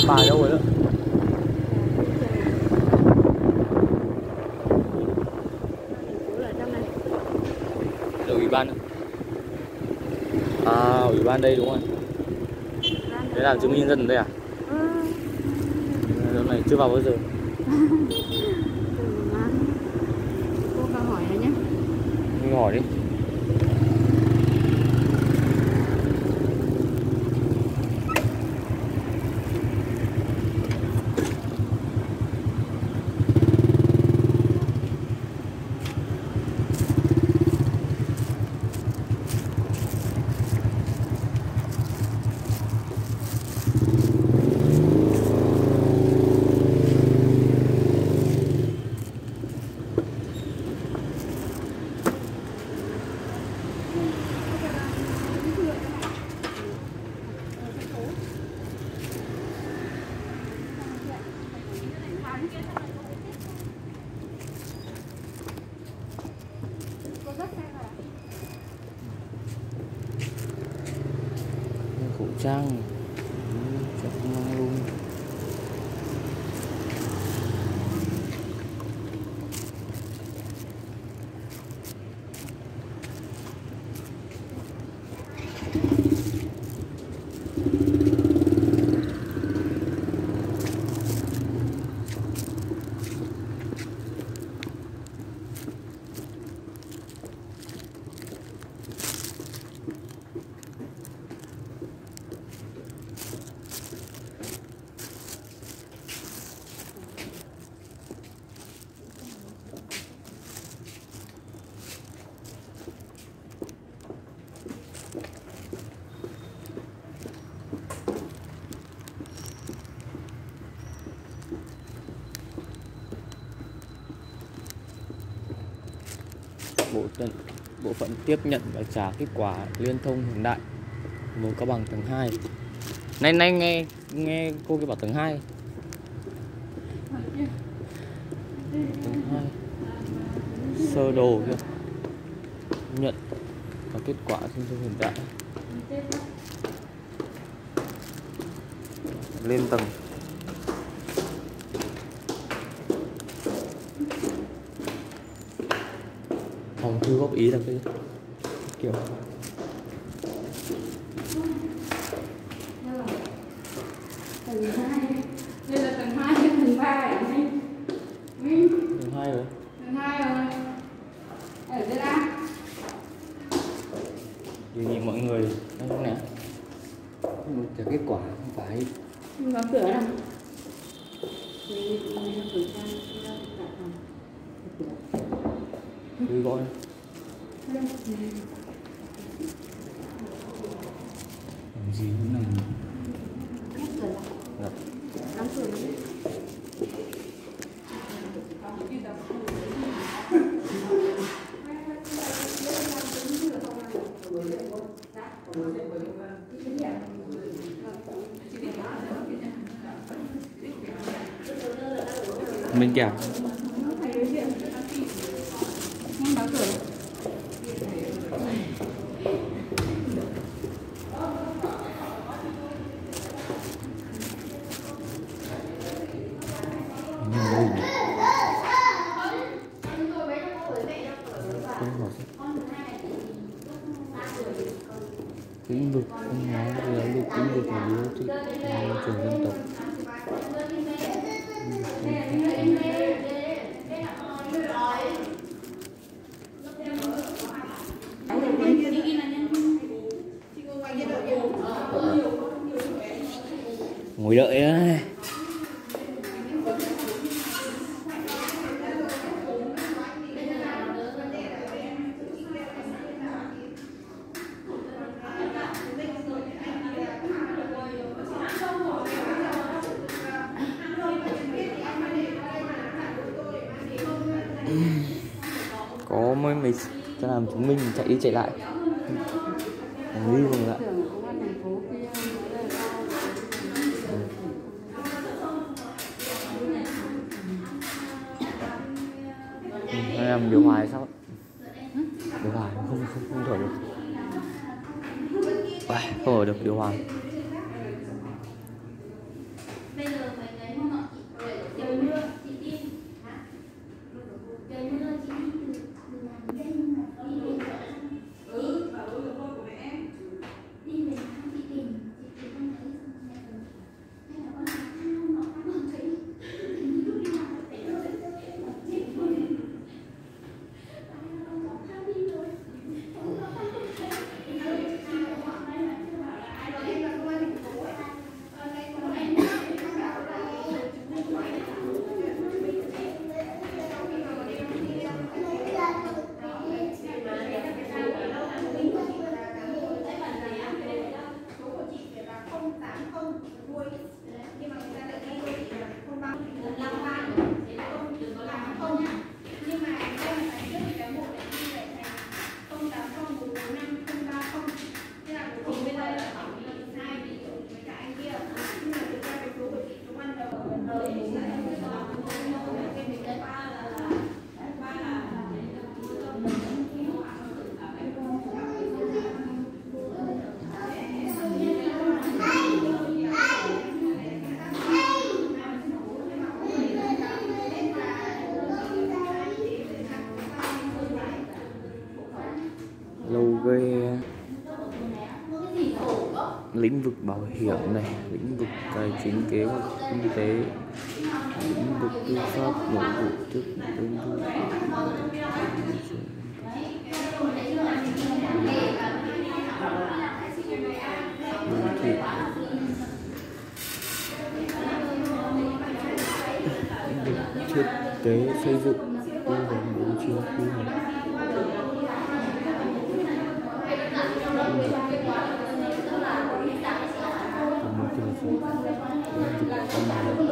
Bà ở đâu rồi đó? Ở ủy ban. À, ủy ban đây đúng rồi. Đấy là chứng minh nhân dân ở đây à? Lúc này chưa vào bao giờ. Cô vào hỏi nhé. Mình hỏi đi. Khẩu trang chắc mang luôn. Bộ phận tiếp nhận và trả kết quả liên thông hiện đại vùng Cao Bằng tầng 2. Nay nghe cô kia bảo tầng 2. Tầng 2. Sơ đồ kia. Nhận và kết quả liên thông hiện đại. Lên tầng. Phòng thư góp ý là cái kiểu Tầng 2. Đây là tầng 2 hay tầng 3 hả anh? tầng 2 rồi. Tầng 2 rồi. Ở đây đã. Đề nghị mọi người đây không nè. Trả kết quả không phải. Không có cửa đâu. Cứ gọi. Làm gì cũng này. Hết cửa rồi. Dạ. Đóng cửa đi. Bên kia. Em đóng cửa. Lĩnh vực văn hóa, giáo dục, lĩnh vực là đô thị, môi trường dân tộc. Ngồi đợi ấy. Có mấy cho làm chứng minh chạy đi chạy lại. Đi cùng lại. Em điều hòa sao? Điều hòa không thổi được. Không ở được điều hòa. nhiều ghê. Lĩnh vực bảo hiểm này, lĩnh vực tài chính kế hoạch kinh tế, lĩnh vực tư pháp nội vụ chức đơn vị đô thị, lĩnh vực thiết kế xây dựng, tư vấn bố trí quy hoạch, một cái gì lĩnh vực